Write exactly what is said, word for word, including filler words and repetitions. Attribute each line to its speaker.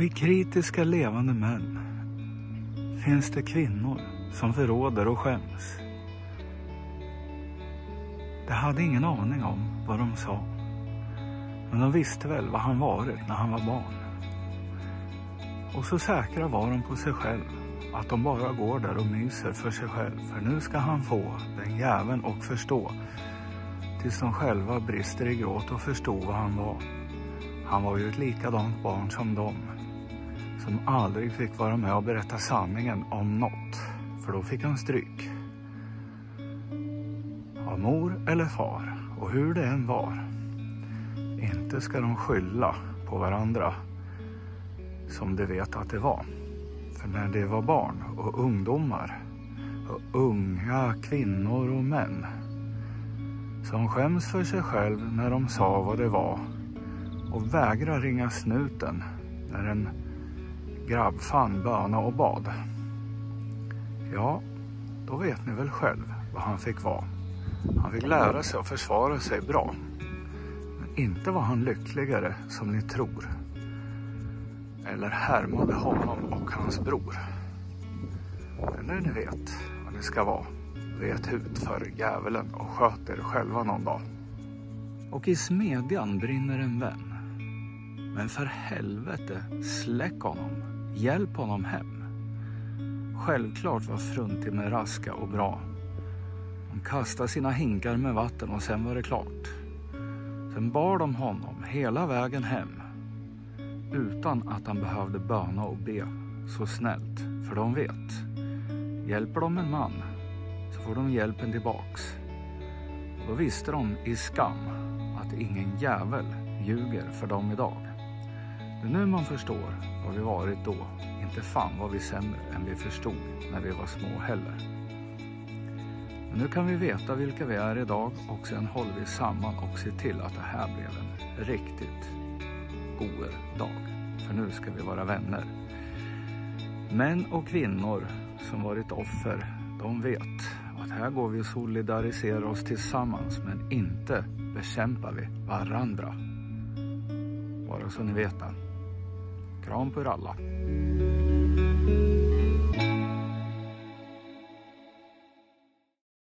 Speaker 1: I kritiska levande män finns det kvinnor som förråder och skäms. De hade ingen aning om vad de sa, men de visste väl vad han varit när han var barn. Och så säkra var de på sig själv att de bara går där och myser för sig själv, för nu ska han få den jäveln och förstå, tills de själva brister i gråt och förstod vad han var. Han var ju ett likadant barn som dem, som aldrig fick vara med och berätta sanningen om något, för då fick han stryk. Av mor eller far, och hur det än var. Inte ska de skylla på varandra som de vet att det var. För när det var barn och ungdomar och unga kvinnor och män som skäms för sig själv när de sa vad det var och vägrar ringa snuten när en grabb fann böna och bad. Ja, då vet ni väl själv vad han fick vara. Han fick lära sig att försvara sig bra. Men inte var han lyckligare som ni tror. Eller härmade honom och hans bror. Men nu ni vet vad det ska vara, vet ut för djävulen och sköt er själva någon dag. Och i smedjan brinner en vän. Men för helvete, släck honom. Hjälp honom hem. Självklart var Frunti med raska och bra. De kastade sina hinkar med vatten och sen var det klart. Sen bar de honom hela vägen hem. Utan att han behövde böna och be så snällt. För de vet. Hjälper de en man så får de hjälpen tillbaks. Och då visste de i skam att ingen jävel ljuger för dem idag. Det är nu man förstår vad vi varit då. Inte fan var vi sämre än vi förstod när vi var små heller. Men nu kan vi veta vilka vi är idag och sen håller vi samman och ser till att det här blev en riktigt god dag. För nu ska vi vara vänner. Män och kvinnor som varit offer, de vet att här går vi och solidariserar oss tillsammans, men inte bekämpar vi varandra. Bara så ni vet det. Kram på er alla.